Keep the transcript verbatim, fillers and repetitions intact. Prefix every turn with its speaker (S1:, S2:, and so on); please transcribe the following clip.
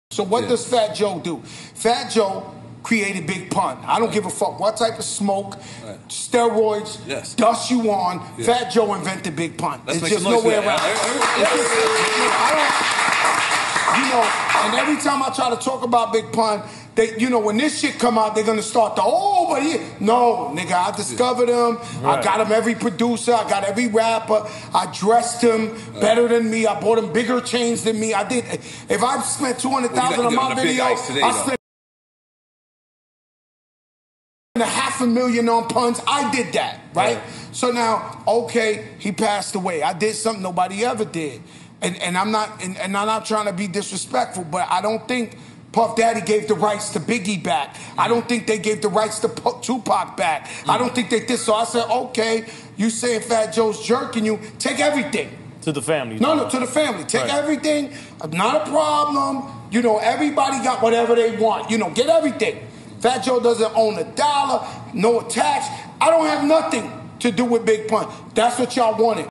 S1: So what
S2: Yeah.
S1: does Fat Joe do? Fat Joe created Big Pun. I don't give a fuck what type of smoke,
S2: Right.
S1: steroids,
S2: Yes.
S1: dust you on.
S2: Yeah.
S1: Fat Joe invented Big Pun.
S2: Let's
S1: It's
S2: make
S1: just
S2: some noise
S1: no way
S2: for that.
S1: around.
S2: Every-
S1: It's just, you know, I don't, you know, and every time I try to talk about Big Pun, they, you know, when this shit come out, they're gonna start the, oh, but he, no, nigga, I discovered him. I
S3: Right.
S1: got him every producer. I got every rapper. I dressed him better than me. I bought him bigger chains than me. I did. If I spent two hundred thousand
S2: Well, you got-
S1: on
S2: you
S1: my
S2: got the big
S1: video,
S2: ice today,
S1: I
S2: though.
S1: spent a half a million on puns. I did that, right?
S3: Right.
S1: So now, okay, he passed away. I did something nobody ever did. And and I'm not and, and I'm not trying to be disrespectful, but I don't think Puff Daddy gave the rights to Biggie back. I don't think they gave the rights to Pu- Tupac back. I don't think they did. So I said, okay, you saying Fat Joe's jerking you, take everything.
S3: To the family.
S1: No, no, to the family. Take
S3: Right.
S1: everything. Not a problem. You know, everybody got whatever they want. You know, get everything. Fat Joe doesn't own a dollar, no tax. I don't have nothing to do with Big Pun. That's what y'all wanted.